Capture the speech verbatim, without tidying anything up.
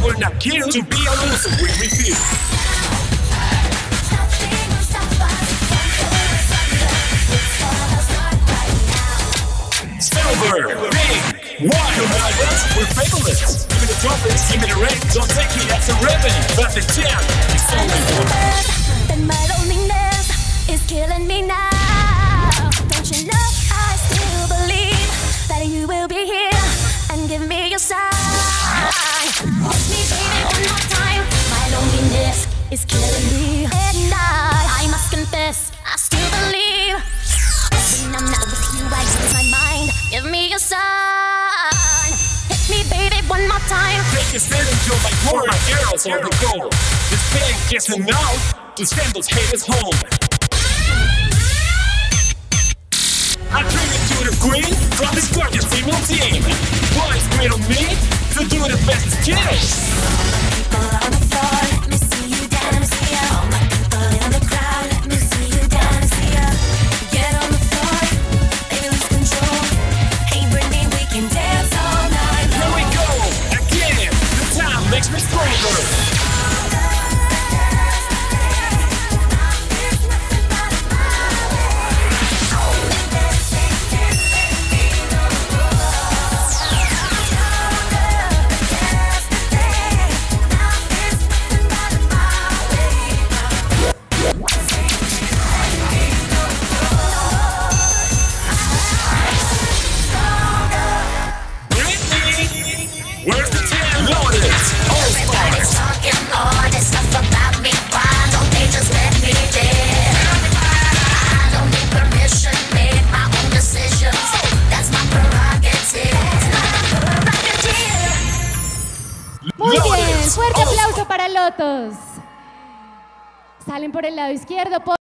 we're not here to be a loser, we refuse. Silver, pink, white, United, we're fabulous. Give me the trophies, give me the ring, don't take it as a revenue. But the champ is only one. Then my loneliness is killing me now. Don't you know I still believe that you will be here and give me your sign. Watch me, baby, one more time. My loneliness is killing me, and I, I must confess, I still believe. When I'm not with you, I lose my mind. Give me your sign. Hit me, baby, one more time. Take a stand until my core, my arrows are the goal. This pain gets enough to send those haters home. I bring it to the green from this gorgeous female team. Boys great on me to do the best skills. People on the floor, let me see you dance here. All my people in the crowd, let me see you dance here. Get on the floor, baby, lose control. Hey, Britney, we can dance all night long. Here we go, again, the time makes me stronger. Where's the team? Loaded! All stars! Talking all this stuff about me. Why don't they just let me live? I don't need permission, make my own decisions. That's my prerogative. Muy bien, Loaded. fuerte All aplauso para Lotos. Salen por el lado izquierdo.